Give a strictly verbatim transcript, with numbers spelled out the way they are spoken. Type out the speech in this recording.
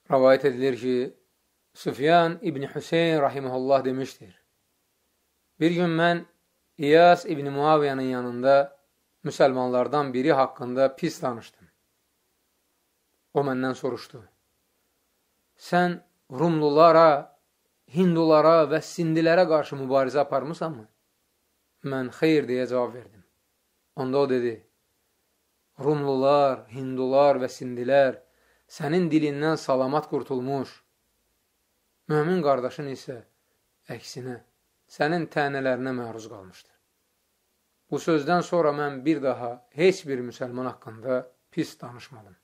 Rəvayət edilir ki, Süfyan İbni Hüseyin rahiməhullah demişdir. Bir gün mən İyas İbni Muaviyanın yanında müsəlmanlardan biri haqqında pis danışdım. O məndən soruşdu. Sən Rumlulara, Hindulara və Sindilərə qarşı mübarizə aparmısanmı? Mən xeyr deyə cavab verdim. Onda o dedi, Rumlular, Hindular və Sindilər sənin dilindən salamat qurtulmuş. Mömin qardaşın isə əksinə sənin tənələrinə məruz qalmışdır. Bu sözdən sonra mən bir daha heç bir müsəlman haqqında pis danışmadım.